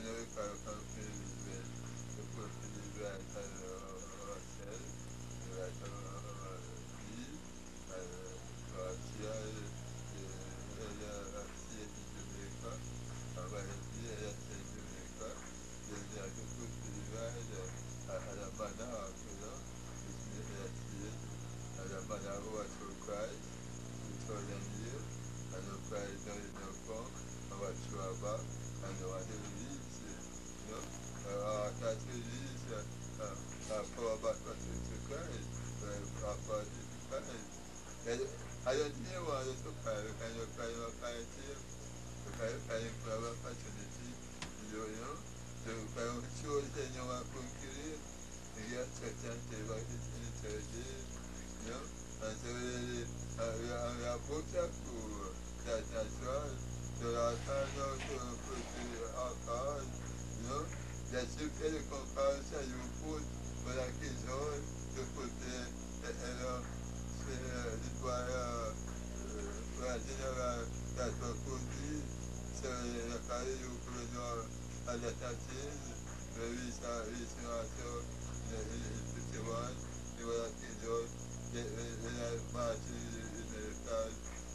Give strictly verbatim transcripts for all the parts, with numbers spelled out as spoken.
know if I can feel it, the good feel right ourselves, right our need, and because here, the state in Jamaica, and by the state in Jamaica, then they have to put the right, and a man out, you know, which means the state, and a man who was for Christ, two thousand years, and no Christ now is now come, and what you are back, and they want to release it, you know, uh, can't release uh, uh, uh, power back to, to Christ, uh, power to Christ. And I don't think you want to cry, you can you cry, you cry to him, you can you cry for our opportunity, you know, so you can show that you want to kill him, you get church and tell about it in the third day, you know, and so we are both are cool, that that's right. So I can't know to put the alcohol, you know, that you get a comparison you put for like his own, to put the, the, you know, the, the boy, uh, uh, general, that was put this, so you carry you could know a lot of things, where we start reaching out to, in fifty-one, you were like his own, when I marched in the car,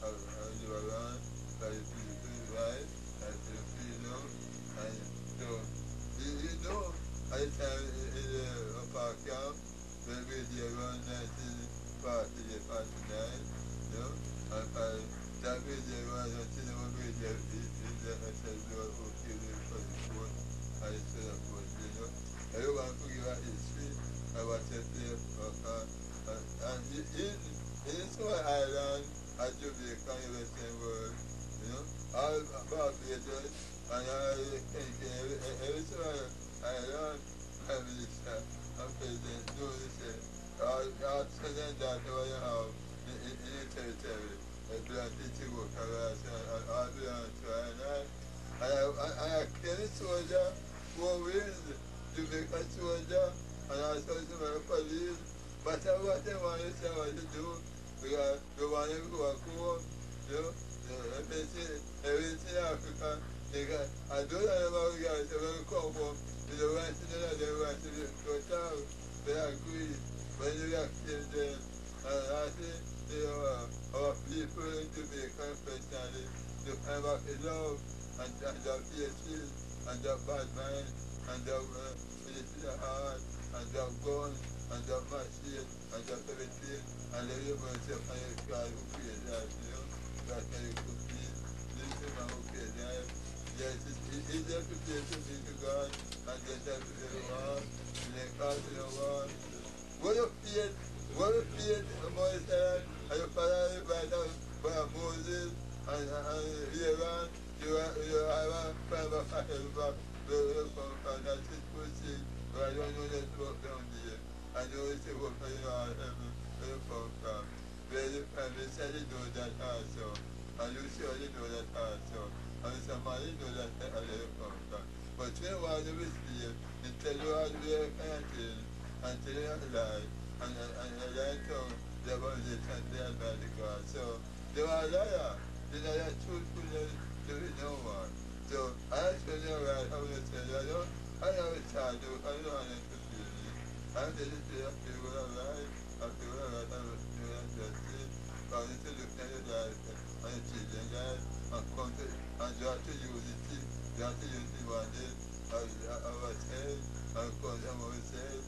you were around, so you feel right, and you feel know, and so, you, you know, I time in the upper camp, when we did around nineteen forty, forty-nine, you know, and I, that we did around until we did in the S L B or okay, for the fourth, and it's the fourth, you know, everyone could give a history, I was at there, uh, and in, in this one island, at Jamaica, in the Western world, you know, all Barbados, and all think every, every single island, Prime Minister and President do this, all, all sons and daughters you have in, in, in the territory, they belong to Chihuahua, and all belong to island. And I, I, I kill a soldier who wins, Jamaica soldier, and also some of the police. But what they want to say what to do, because they want to go and go, you know, everything, everything in Africa, they got, I don't know about the guys, when we come home, they don't want to know that they want to go down, they agree, when you got killed them, and I think, you know, our people in Jamaica, especially, they find back the love, and, and the faces, and the bad mind, and the, uh, the heart, and the gun, and the machine, and the everything, and the human self, and the God who created that, you know, that can you could be, this human who created that. Yes, it's easier to pray to me to God, and then that to the world, and then cause to the world. What you feel, what you feel, Moses, and your father, by Moses, and, and Aaron, you are, you are a private fire, from that situation, but I don't know that work down there. I know it's a work for you all, where you come from. Where the family said you know that also, and you surely know that also, and somebody know that where you come from. But when you want to receive, they tell you all the way you can't tell, and tell you a lie, and, and, and you lie to the body and they are by the God. So, they are a liar. They are a truthfulness to no one. So, I actually know right how to tell you, I don't, I know it's hard, I don't want to feel it. I did it to you, feel what I like, I feel what I like, I was doing justice, but I need to look at your life, and your children's life, and come to, and you have to use it, you have to use the one day, our head, and come to ourselves.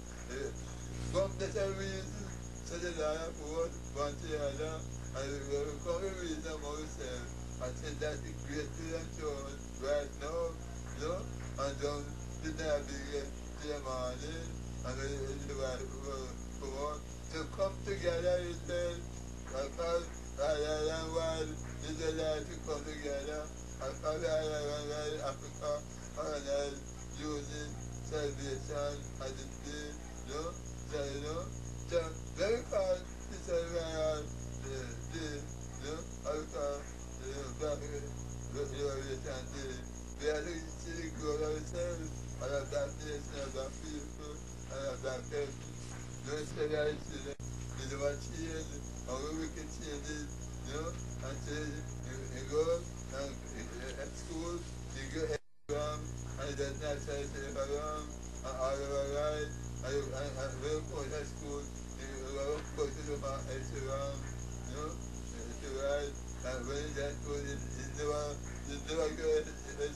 Come to the reason, so the liar for one to the other, and we come to reason ourselves. I think that's the great potential right now, you know, and don't deny the morning, and the right come on. To come together is well, because Ireland and world is a life to come together, and for Ireland and Africa, Ireland using salvation as the day, you know, so, you know, so very fast, it's a real day, you know, because back you are and we are looking to the God ourselves, and of that nation, of that people, and of that person. Don't say that it's children, you don't change, or we can change it, you know, until you, you go and, at school, you go exam, and it does not right, I I will go to school, I will go to the restaurant, you know, it's right, and when you get to it, it's never, it's never good, it's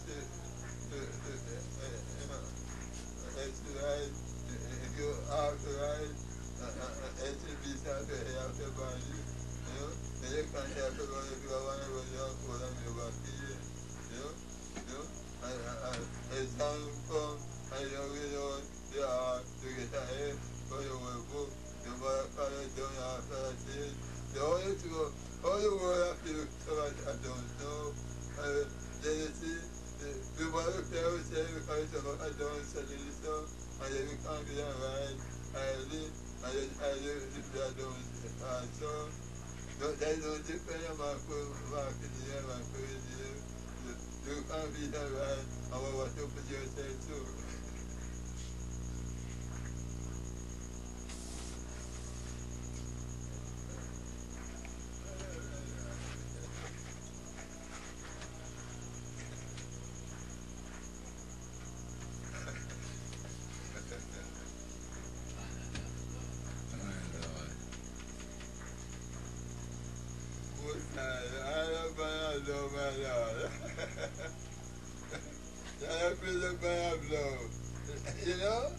it's right, if you are right, it's a bit of a help about you, you know, and you can't help about if you want to go down for them, you want to, you know, you know, and as time comes, and you really know they are to get ahead, but you will book, no matter how you don't have to say, the only two, only word I feel so I, I don't know, and then you see, the mother parents say because I don't say this so, and then you can't get right, I live, and then I live if I don't, and so, no, there's no difference in my market here, my career here, you can't be that right, and what you put yourself to. You know,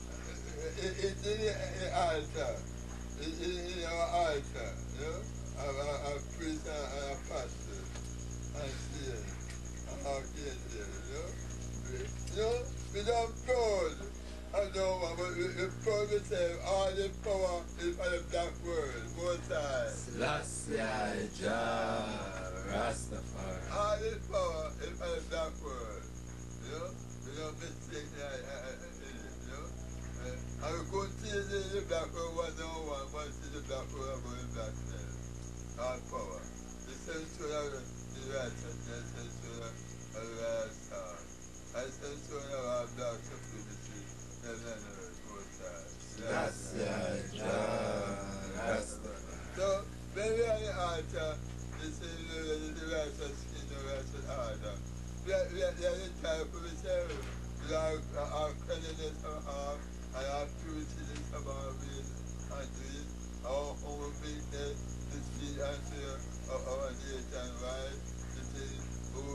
it, it's in the altar. It's in our altar, you know, a, a, a priest and a pastor, and seer, and our king there, you know. You know, without God, I know, but the program says all the power is for the black world, both sides. Selassie Jah Rastafari. All the power is for the black world, you know. Without mistake, I, I, I, you know. I will continue the black world one on one, one to the black world, I'm going black there. All power. The central of the righteousness, the central of the right star. I central of our black supremacy, heaven and earth, both sides. Selassie Jah Rastafari. So, when we are in the altar, this is the righteous king, the righteous order. We are, we are, we are in time for ourselves. We are our cleanliness of heart, and our purity of our will and doing, our own weakness, the speed and fear of our nation, right? The thing who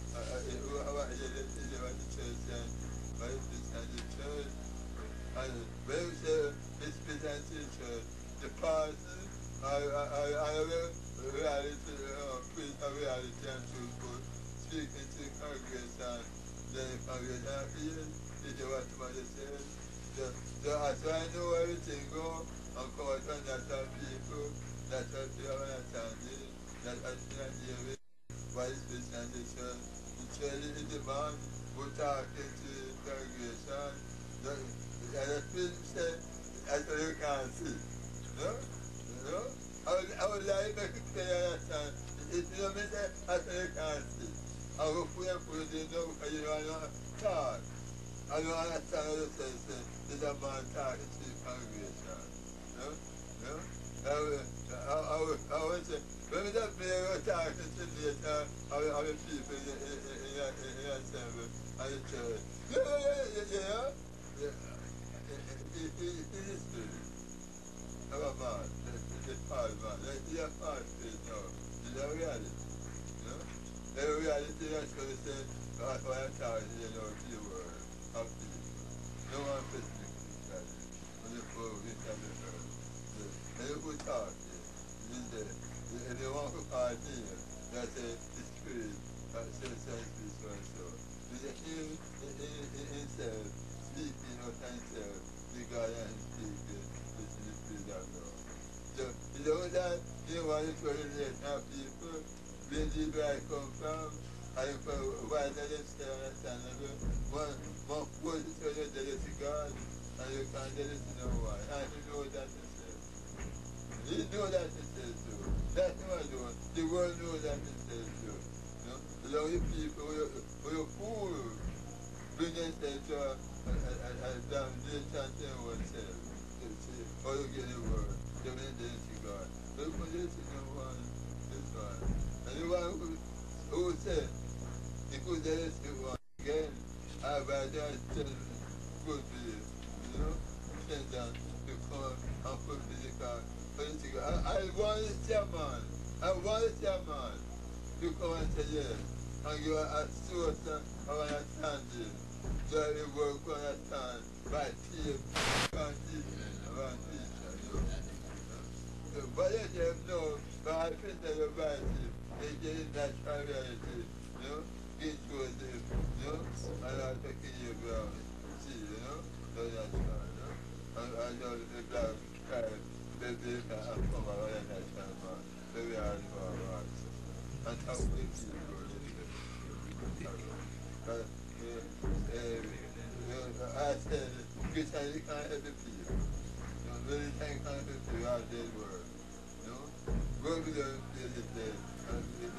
our identity of the church and right, this and the church. And when we say this and the church, the past, I have a reality, priest of reality and truth, speaking to the congregation, then the congregation feels, did you what somebody says? So, so as I know everything go, and come out on natural people, natural people understanding, natural people what is this and the church. The church is the man who talking to the congregation. The, and the people say, that's what you can't see. No? No? I would, I would like to make it clear understand. If you don't say, that's what you can't see. I will put and put it in there because you don't know talk. I don't understand what you say. Say, there's a man talking to the congregation. No? No? I will, I, I will, I will say, when we don't play a talking to the of the people in the assembly and the church. Yeah, yeah, yeah, yeah. It is spirit. Our man, the part man, the part spirit now. It's a reality. You know? The reality that's going to say, what I'm talking, you know, to the world of people. No one specific reality. When you go with the earth. And you could talk here. And they want to call it here. That's a spirit, that says spirit so and so. With the him in himself, speaking of himself, the God and speaking, this is the spirit of God. So, you know that you want to relate now people, where the I come from, and why they don't stay understandable. One, one pose to the deity God, and you can't do it to no one. And you know that yourself. You know that yourself too. That's what I do. The world knows that yourself too. You know? A lot of people who are fool bring themselves to a damnation to oneself. Or you get the word. They mean they see God. But you put it to no one, this one. And the one who, who said, he could there see one again, I better tell good to you. you know, send them to come and put physical, political. I, I want the chairman, I want the chairman to come and say yes, and give a source of understanding. So they work on a time by team, and teach, and teach, you know. So, but let them know, but I think that you're right, they get in that reality, you know, get towards them, you know, and I'm taking you around, see, you know, so that's right, you know. And I know the black tribe, they they can come around in that time, man. So we are the power, right? And how we feel, bro, but, uh, uh, uh, I said, good time you can't help the people. You know, really thank God to you out there, world. You know, go to the place it says, and